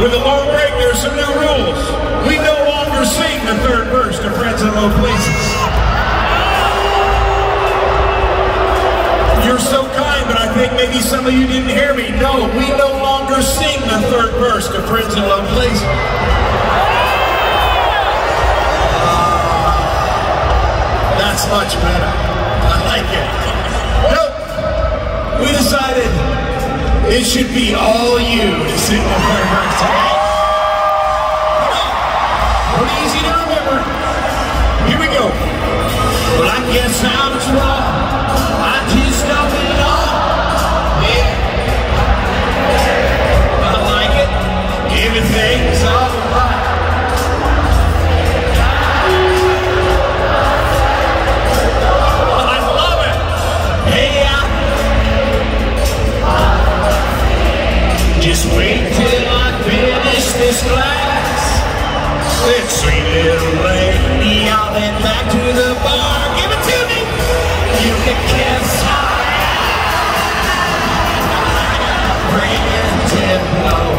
With a long break, there's some new rules. We no longer sing the third verse to Friends in Low Places. You're so kind, but I think maybe some of you didn't hear me. No, we no longer sing the third verse to Friends in Low Places. That's much better. I like it. Nope. We decided it should be all you to sing the third verse today. Pretty easy to remember. Here we go. Well, I guess I was wrong. I just don't belong. Yeah. I like it. Everything's alright. I love it. Hey, just wait till I finish this glass. Let's sweet little lady, I'll head back to the bar. Give it to me. You can kiss my ass. Bring it to blow.